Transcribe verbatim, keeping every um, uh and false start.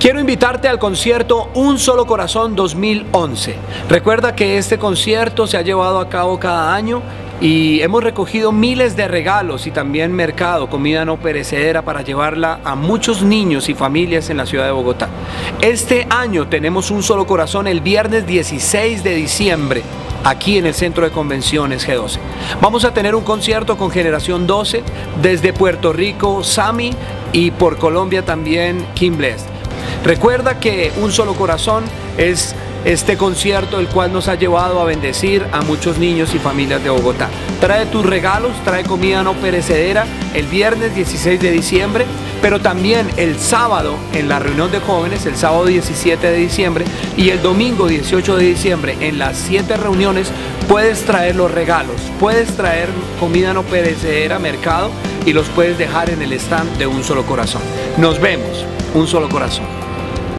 Quiero invitarte al concierto Un Solo Corazón dos mil once. Recuerda que este concierto se ha llevado a cabo cada año y hemos recogido miles de regalos y también mercado, comida no perecedera para llevarla a muchos niños y familias en la ciudad de Bogotá. Este año tenemos Un Solo Corazón el viernes dieciséis de diciembre, aquí en el Centro de Convenciones G doce. Vamos a tener un concierto con Generación doce, desde Puerto Rico, Sammy, y por Colombia también Kim Blessed. Recuerda que Un Solo Corazón es este concierto el cual nos ha llevado a bendecir a muchos niños y familias de Bogotá. Trae tus regalos, trae comida no perecedera el viernes dieciséis de diciembre, pero también el sábado en la reunión de jóvenes, el sábado diecisiete de diciembre y el domingo dieciocho de diciembre en las siete reuniones puedes traer los regalos, puedes traer comida no perecedera, mercado, y los puedes dejar en el stand de Un Solo Corazón. Nos vemos, Un Solo Corazón.